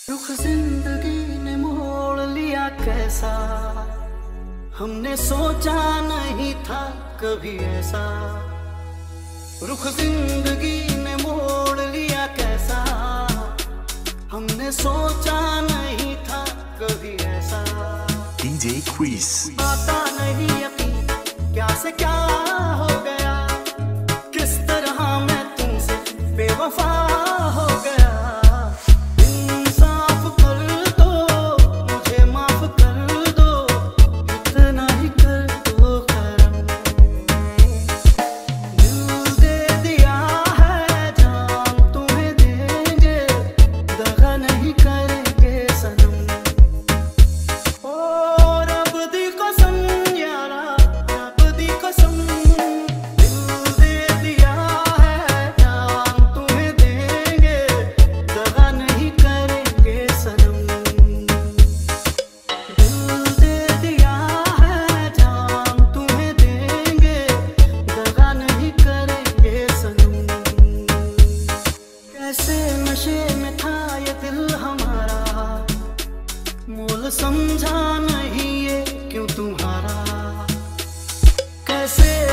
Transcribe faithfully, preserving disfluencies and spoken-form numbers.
रुख जिंदगी ने मोड़ लिया कैसा, हमने सोचा नहीं था कभी ऐसा। रुख जिंदगी ने मोड़ लिया कैसा, हमने सोचा नहीं था कभी ऐसा। DJ Chris. आता नहीं यकीन क्या से क्या हो गया, किस तरह मैं तुमसे बेवफा हो गया। इंसाफ कर दो, मुझे माफ कर दो, इतना ही कर दो करम। दिल दे दिया है जान तुम्हें देंगे, दगा नहीं करेंगे सनम। ओ रब दी कसम यारा, रब दी कसम, दिल दे दिया है जान तुम्हें देंगे, दगा नहीं करेंगे सनम। दिल दे दिया है जान तुम्हें देंगे, दगा नहीं करेंगे सनम। कैसे नशे में था ये दिल हमारा, मोल समझा नहीं ये क्यों तुम्हारा। कैसे